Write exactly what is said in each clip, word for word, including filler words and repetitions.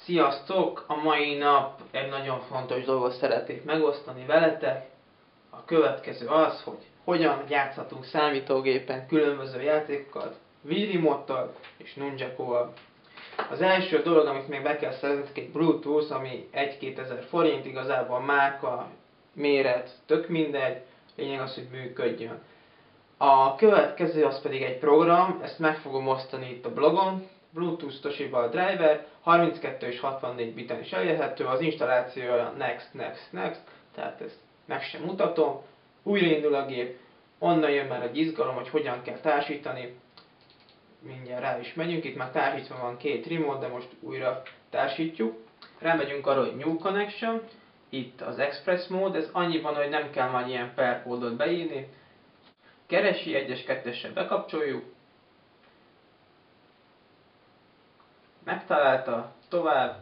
Sziasztok! A mai nap egy nagyon fontos dolgot szeretnék megosztani veletek. A következő az, hogy hogyan játszhatunk számítógépen különböző játékokat Wii Remote-tal és Nunchaku-val. Az első dolog, amit még be kell szerezni, egy Bluetooth, ami egy-kétezer forint, igazából a márka, méret, tök mindegy, lényeg az, hogy működjön. A következő az pedig egy program, ezt meg fogom osztani itt a blogon. Bluetooth Toshiba driver, harminckettő és hatvannégy biten is elérhető, az installációja next, next, next, tehát ezt meg sem mutatom. Újraindul a gép, onnan jön már egy izgalom, hogy hogyan kell társítani. Mindjárt rá is megyünk, itt már társítva van két remote, de most újra társítjuk. Rámegyünk arra, hogy New Connection, itt az Express mód, ez annyiban, hogy nem kell majd ilyen per kódot beírni. Keresi, egyes kettessel bekapcsoljuk. Megtalálta, tovább.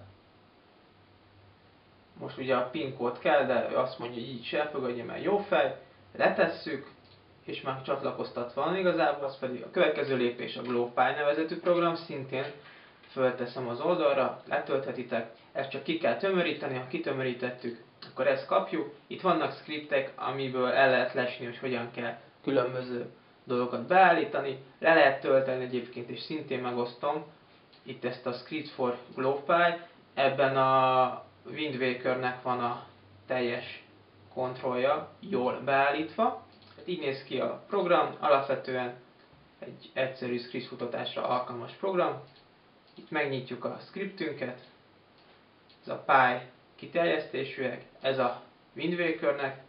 Most ugye a PIN kód kell, de ő azt mondja, hogy így is elfogadja, mert jó fej. Letesszük, és már csatlakoztatva van igazából, az pedig a következő lépés a GlowPy nevezetű program, szintén fölteszem az oldalra, letölthetitek. Ezt csak ki kell tömöríteni, ha kitömörítettük, akkor ezt kapjuk. Itt vannak scriptek, amiből el lehet lesni, hogy hogyan kell különböző dolgokat beállítani. Le lehet tölteni egyébként, és szintén megosztom itt ezt a Script for GlowPy. Ebben a Wind Wakernek van a teljes kontrollja jól beállítva. Így néz ki a program, alapvetően egy egyszerű script futatásra alkalmas program. Itt megnyitjuk a scriptünket, ez a Py kiterjesztésűek, ez a Wind Wakernek.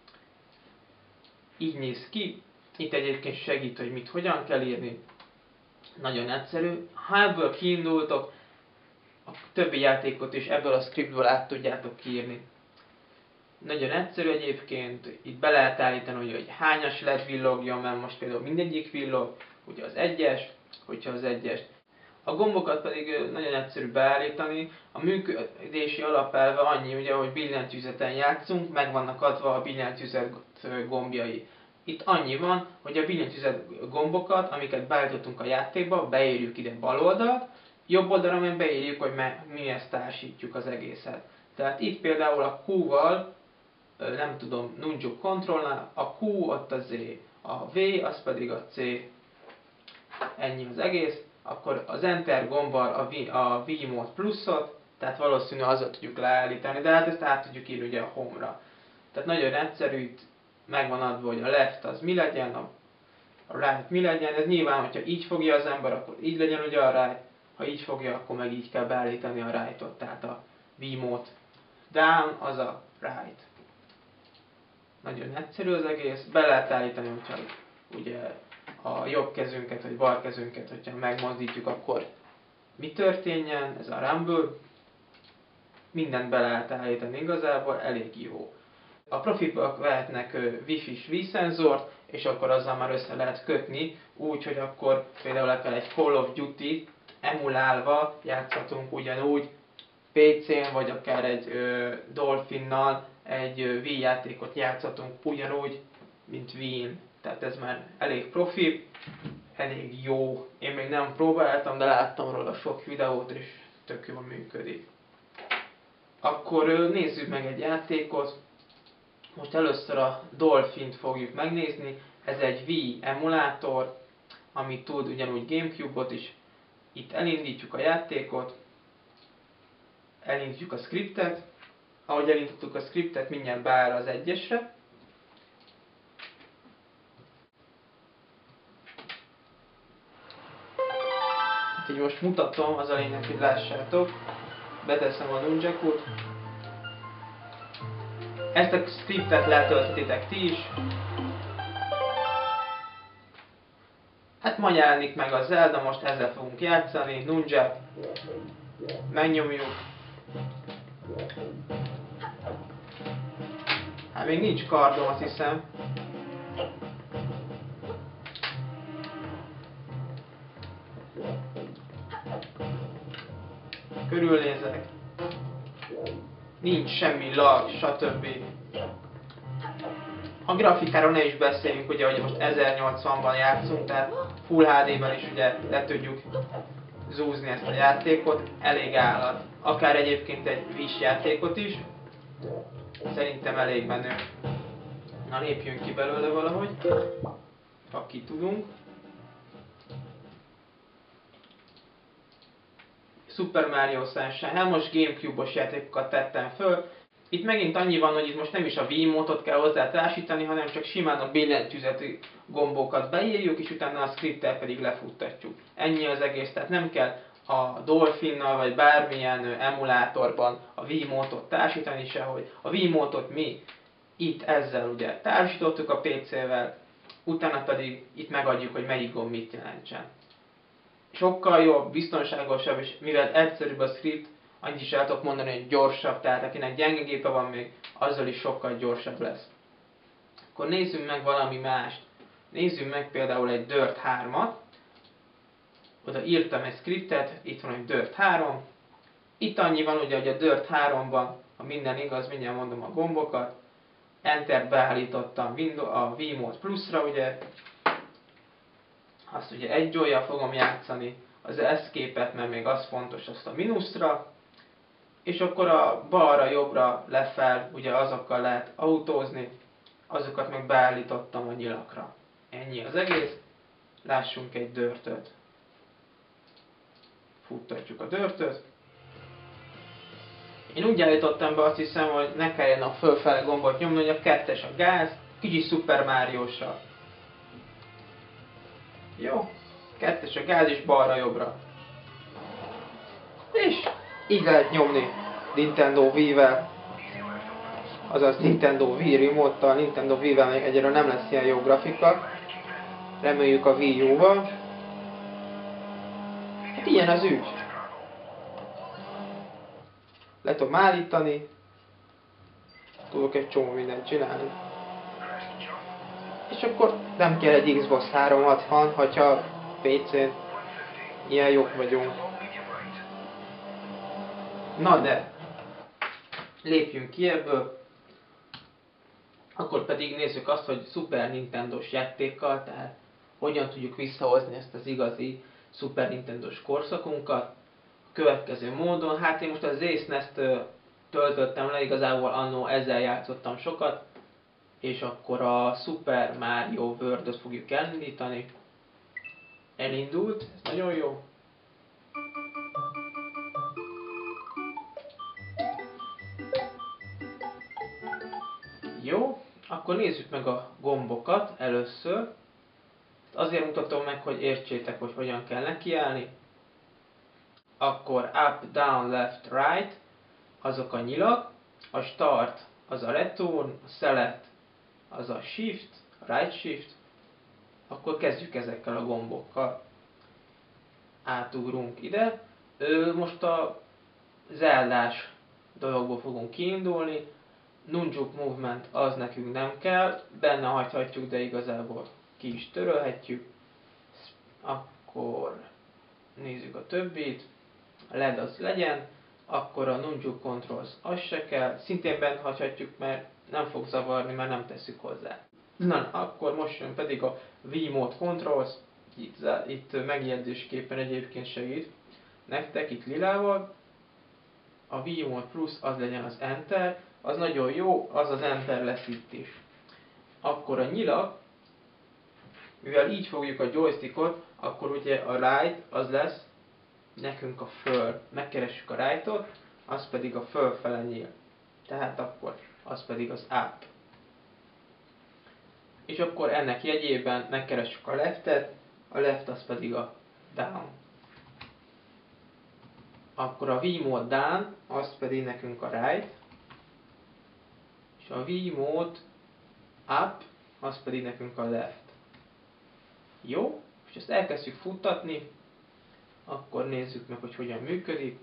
Így néz ki, itt egyébként segít, hogy mit hogyan kell írni. Nagyon egyszerű. Ha ebből kiindultok, a többi játékot is ebből a scriptből át tudjátok kiírni. Nagyon egyszerű egyébként, itt be lehet állítani, hogy hányas led villogjon, mert most például mindegyik villog, ugye az egyes, hogyha az egyes. A gombokat pedig nagyon egyszerű beállítani, a működési alapelve annyi, ugye, hogy billentyűzeten játszunk, meg vannak adva a billentyűzet gombjai. Itt annyi van, hogy a billentyűzet gombokat, amiket beállítottunk a játékba, beírjuk ide bal oldalt, jobb oldalra meg beírjuk, hogy mi ezt társítjuk az egészet. Tehát itt például a Q-val, nem tudom, Nunchuk Controlnál, a Q ott a Z, a V az pedig a C. Ennyi az egész. Akkor az Enter gombbal a, v, a Wiimote pluszot, tehát valószínűleg azzal tudjuk leállítani, de hát ezt át tudjuk írni ugye a Home-ra. Tehát nagyon egyszerű, itt megvan adva, hogy a left az mi legyen, a, a right mi legyen, ez nyilván, hogyha így fogja az ember, akkor így legyen ugye a right, ha így fogja, akkor meg így kell beállítani a right-ot, tehát a Wiimote down az a right. Nagyon egyszerű az egész, be lehet állítani, hogyha ugye a jobb kezünket vagy bal kezünket, hogyha megmozdítjuk, akkor mi történjen, ez a rumble. Mindent be lehet állítani igazából, elég jó. A profitból vehetnek Wi-Fi-s Wii-szenzort, és akkor azzal már össze lehet kötni, úgy, hogy akkor például akár egy Call of Duty emulálva játszhatunk ugyanúgy pé cén, vagy akár egy ö, Dolphinnal egy ö, Wii játékot játszhatunk ugyanúgy, mint Wii-n. Tehát ez már elég profi, elég jó. Én még nem próbáltam, de láttam róla sok videót, és tök jól működik. Akkor ö, nézzük meg egy játékot. Most először a Dolphint fogjuk megnézni. Ez egy Wii emulátor, ami tud ugyanúgy Gamecube-ot is. Itt elindítjuk a játékot, elindítjuk a scriptet. Ahogy elindítottuk a scriptet, mindjárt beáll az egyesre. Hát így most mutatom, az a lényeg, hogy lássátok. Beteszem a Nunchakut. Ezt a scriptet letölthetitek ti is. Hát ma jelenik meg a Zelda, most ezzel fogunk játszani. Nunchak. Megnyomjuk. Hát még nincs kardom, azt hiszem. Körülnézek. Nincs semmi lag, stb. A grafikáról ne is beszéljünk, ugye, hogy most ezernyolcvanban játszunk, tehát Full há dé-ben is ugye le tudjuk zúzni ezt a játékot, elég állat. Akár egyébként egy Wii játékot is. Szerintem elég menő. Na, lépjünk ki belőle valahogy, ha ki tudunk. Super Mario Sunshine, hát most Gamecube-os játékokat tettem föl. Itt megint annyi van, hogy itt most nem is a Wiimote-ot kell hozzá társítani, hanem csak simán a billentyűzeti gombokat beírjuk, és utána a scripttel pedig lefuttatjuk. Ennyi az egész, tehát nem kell a Dolphinnal vagy bármilyen emulátorban a Wiimote-ot társítani sehogy. A Wiimote-ot mi itt ezzel ugye társítottuk a pé cével, utána pedig itt megadjuk, hogy melyik gomb mit jelentsen. Sokkal jobb, biztonságosabb, és mivel egyszerűbb a script, annyit is el tudok mondani, hogy gyorsabb, tehát akinek gyenge gépe van még, azzal is sokkal gyorsabb lesz. Akkor nézzünk meg valami mást. Nézzünk meg például egy Dirt hármat. Oda írtam egy scriptet, itt van egy Dirt három. Itt annyi van ugye, hogy a Dirt háromban, ha minden igaz, mindjárt mondom a gombokat. Enter beállítottam a Wiimote Plus-ra, ugye. Azt ugye egy joyjal fogom játszani, az Escape-et, mert még az fontos, azt a mínuszra. És akkor a balra, jobbra, lefel, ugye azokkal lehet autózni, azokat meg beállítottam a nyilakra. Ennyi az egész. Lássunk egy Dirtöt. Futtatjuk a Dirtöt. Én úgy állítottam be, azt hiszem, hogy ne kelljen a fölfele gombot nyomni, hogy a kettes a gáz, kicsi Super Mario-sra. Jó, kettes a gáz és balra-jobbra. És így lehet nyomni Nintendo Wii-vel. Azaz Nintendo Wii remote-tal, Nintendo Wii-vel még egyre nem lesz ilyen jó grafika. Reméljük a Wii U-val. Hát ilyen az ügy. Le tudom állítani. Tudok egy csomó mindent csinálni. És akkor nem kell egy Xbox háromszázhatvan, hogyha pé cén ilyen jók vagyunk. Na de, lépjünk ki ebből. Akkor pedig nézzük azt, hogy Super Nintendo-s játékkal, tehát hogyan tudjuk visszahozni ezt az igazi Super Nintendo-s korszakunkat. A következő módon, hát én most az Ace Nest töltöttem le, igazából annó ezzel játszottam sokat, és akkor a Super Mario World-ot fogjuk elindítani. Elindult, ez nagyon jó. Jó, akkor nézzük meg a gombokat először. Azért mutatom meg, hogy értsétek, hogy hogyan kell nekiállni. Akkor up, down, left, right, azok a nyilak. A start az a return, a select az a shift, a right shift. Akkor kezdjük ezekkel a gombokkal. Átugrunk ide. Most a zeldás dologból fogunk kiindulni. Nunjuk movement az nekünk nem kell, benne hagyhatjuk, de igazából ki is törölhetjük. Akkor nézzük a többit. A led az legyen, akkor a Nunjuk controls az se kell, szintén bent hagyhatjuk, mert nem fog zavarni, mert nem tesszük hozzá. Na, akkor most jön pedig a Wiimote controls, itt, itt megjegyzésképpen egyébként segít. Nektek itt lilával, a Wiimote Plus az legyen az Enter, az nagyon jó, az az Enter lesz itt is. Akkor a nyilak, mivel így fogjuk a joystickot, akkor ugye a right az lesz nekünk a föl. Megkeressük a right-ot, az pedig a fölfele nyíl. Tehát akkor az pedig az up. És akkor ennek jegyében megkeressük a left-et, a left az pedig a down. Akkor a Wiimote down, az pedig nekünk a right. És a Wiimote up, az pedig nekünk a left. Jó, és ezt elkezdjük futtatni, akkor nézzük meg, hogy hogyan működik.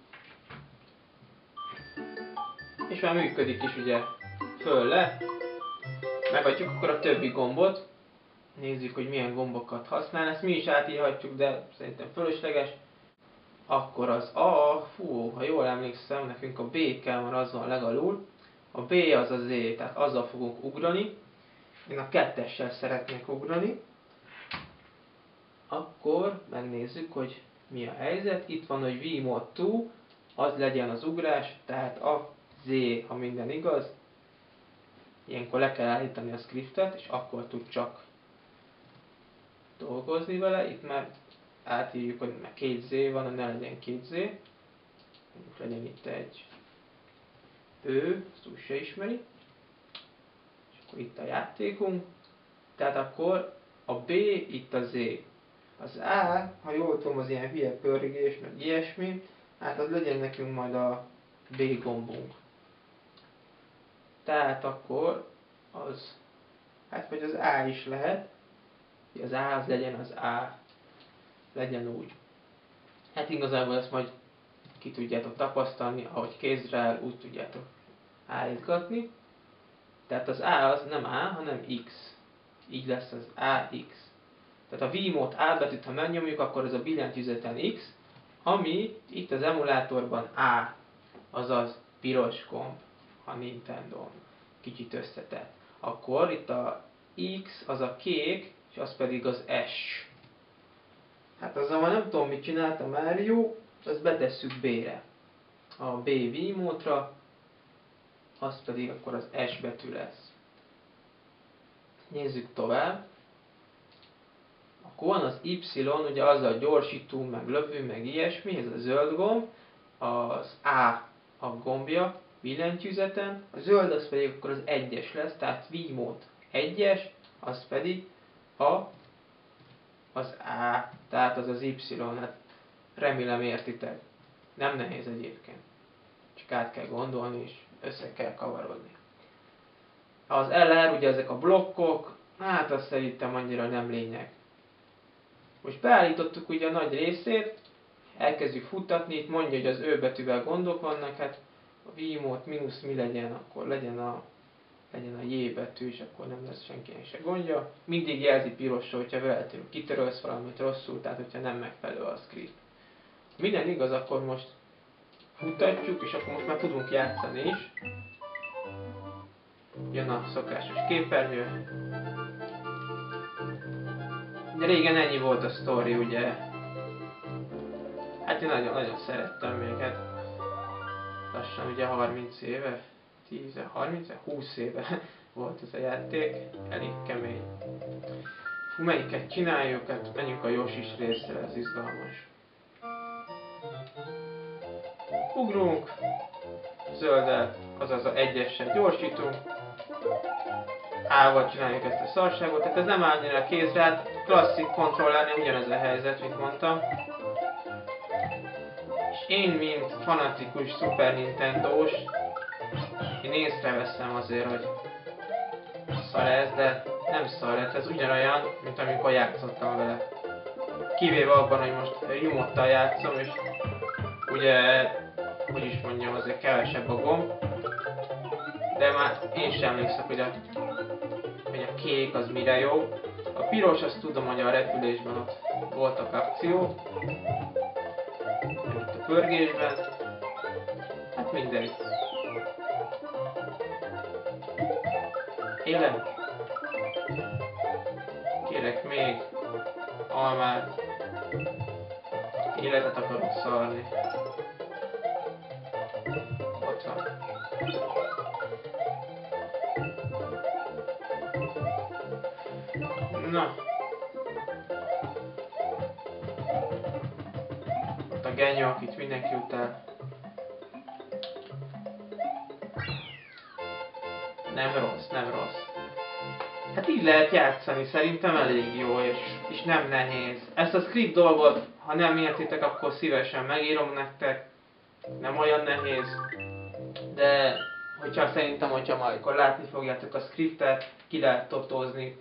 És már működik is ugye föl-le. Megadjuk akkor a többi gombot. Nézzük, hogy milyen gombokat használ. Ezt mi is átírhatjuk, de szerintem fölösleges. Akkor az A, fú, ha jól emlékszem, nekünk a B kell, mert az van legalul. A B az az E, tehát azzal fogunk ugrani. Én a kettessel szeretnék ugrani. Akkor megnézzük, hogy mi a helyzet? Itt van, hogy vmod kettő, az legyen az ugrás, tehát a Z, ha minden igaz. Ilyenkor le kell állítani a scriptet, és akkor tud csak dolgozni vele. Itt már átírjuk, hogy két Z van, ne legyen két Z. Mondjuk legyen itt egy ő, ezt úgy se ismeri. És akkor itt a játékunk. Tehát akkor a B, itt a Z. Az A, ha jól tudom, az ilyen hülye pörgés, meg ilyesmi, hát az legyen nekünk majd a B gombunk. Tehát akkor az, hát vagy az A is lehet, hogy az A az legyen az A, legyen úgy. Hát igazából ezt majd ki tudjátok tapasztalni, ahogy kézre áll, úgy tudjátok állítgatni. Tehát az A az nem A, hanem X. Így lesz az A X. Tehát a vmod A betűt, ha megnyomjuk, akkor ez a billentyűzeten X, ami itt az emulátorban A, azaz piros gomb, a Nintendo-n. Kicsit összetett. Akkor itt a X az a kék, és az pedig az S. Hát azzal már nem tudom, mit csinálta Mario, azt betesszük B-re. A B vmodra, az pedig akkor az S betű lesz. Nézzük tovább. Akkor van az Y, ugye az a gyorsító, meg lövő, meg ilyesmi, ez a zöld gomb. Az A a gombja, billentyűzeten. A zöld az pedig akkor az egyes lesz, tehát vmod egyes, az pedig a, az A, tehát az az Y. Hát remélem értitek. Nem nehéz egyébként. Csak át kell gondolni és össze kell kavarodni. Az L R, ugye ezek a blokkok, hát azt szerintem annyira nem lényeg. Most beállítottuk ugye a nagy részét, elkezdjük futtatni, itt mondja, hogy az ő betűvel gondok vannak, hát a vmod mínusz mi legyen, akkor legyen a, legyen a J betű, és akkor nem lesz senkinek se gondja. Mindig jelzi pirosra, hogyha véletlenül kitörölsz valamit rosszul, tehát hogyha nem megfelelő a script. Minden igaz, akkor most futtatjuk, és akkor most már tudunk játszani is. Jön a szokásos képernyő. De régen ennyi volt a sztori, ugye. Hát én nagyon-nagyon szerettem még, hát lassan ugye harminc éve, tíz, harminc, húsz éve volt ez a játék, elég kemény. Fú, melyiket csináljuk, hát menjünk a Yoshi-s részre, ez izgalmas. Ugrunk, zöldet, azaz a egyessel gyorsítunk, A-val csináljuk ezt a szarságot, tehát ez nem annyira kézre, hát klasszik kontrollernél ugyanez a helyzet, mint mondtam. És én, mint fanatikus Super Nintendo-s, én észreveszem azért, hogy szar ez, de nem szar, hát ez ugyanolyan, mint amikor játszottam vele. Kivéve abban, hogy most remote-tal játszom, és ugye, hogy is mondjam, azért kevesebb a gomb. De már én sem emlékszem, hogy a, hogy a kék az mire jó. A piros, azt tudom, hogy a repülésben ott voltak akciók. Itt a pörgésben. Hát mindegy. Élem. Kérek még almát. Életet akarok szarni. Ott van. Na. Ott a genyó, akit mindenki utál. Nem rossz, nem rossz. Hát így lehet játszani, szerintem elég jó, és, és nem nehéz. Ezt a script dolgot, ha nem értitek, akkor szívesen megírom nektek. Nem olyan nehéz. De hogyha szerintem, hogyha majd akkor látni fogjátok a scriptet, ki lehet totózni.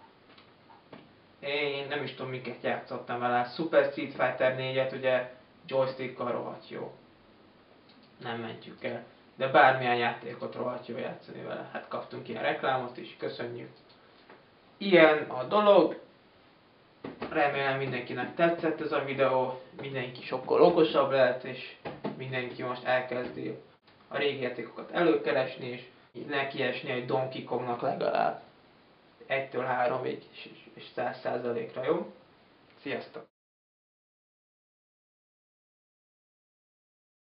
Én nem is tudom, miket játszottam vele. Super Street Fighter négyet ugye joystickkal rohadt jó. Nem mentjük el. De bármilyen játékot rohadt jó játszani vele. Hát kaptunk ilyen reklámot is, köszönjük. Ilyen a dolog. Remélem mindenkinek tetszett ez a videó. Mindenki sokkal okosabb lehet, és mindenki most elkezdi a régi játékokat előkeresni, és nekiesni egy Donkey Kongnak legalább egytől háromig és száz százalékra, jó? Sziasztok!